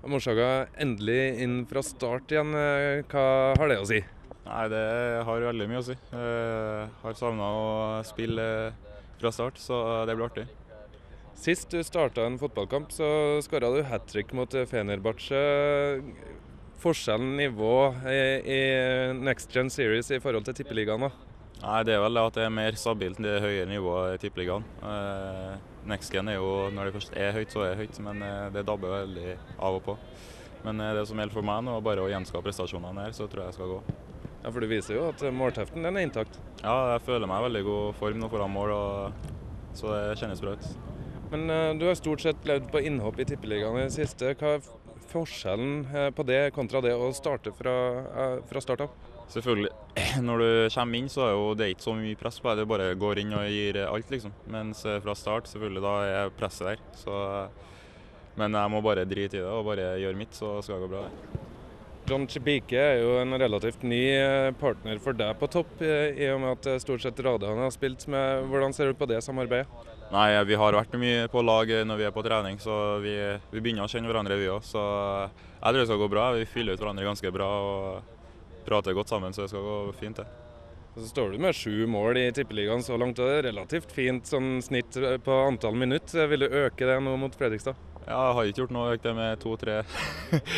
Morsaga endelig inn fra start igjen. Hva har det å si? Nei, det har veldig mye å si. Jeg har savnet å spille fra start, så det blir artig. Sist du starta en fotballkamp, så skåra du hat-trick mot Fenerbahçe. Forskjellen nivå i Next Gen Series i forhold til tippeligaen, da? Nei, det er vel det at det er mer stabilt enn det høyere nivået i tippeligaen. Next Gen er jo, når det først er høyt, så er det høyt, men det dabber veldig av og på. Men det som gjelder for meg nå, er bare å gjenskape prestasjonene her, så tror jeg skal gå. Ja, for du viser jo at målteften den er intakt. Ja, jeg føler meg i veldig god form nå foran mål, så det kjennes bra ut. Men du har stort sett levd på innhopp i tippeligaen i det siste. Hva er forskjellen på det kontra det å starte fra start av? Selvfølgelig, når du kommer inn så er jo det ikke så mye press på deg, det bare går inn og gir alt liksom. Mens fra start selvfølgelig da er presset der. Men jeg må bare drite i det og bare gjøre mitt, så skal det gå bra. John Chibike er jo en relativt ny partner for deg på topp, i og med at stort sett Rade han har spilt med. Hvordan ser du på det samarbeidet? Nei, vi har vært mye på lag når vi er på trening, så vi begynner å kjenne hverandre vi også. Så jeg tror det skal gå bra, vi fyller ut hverandre ganske bra og prater godt sammen, så det skal gå fint det. Så står du med 7 mål i tippeligaen så langt, og det er relativt fint sånn snitt på antall minutter. Vil du øke det nå mot Fredrikstad? Ja, jeg har ikke gjort noe, økt det med 2-3.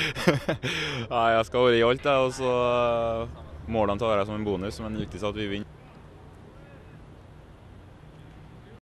Nei, jeg skal være i alt det, og så målene tar jeg som en bonus, men viktigst at vi vinner.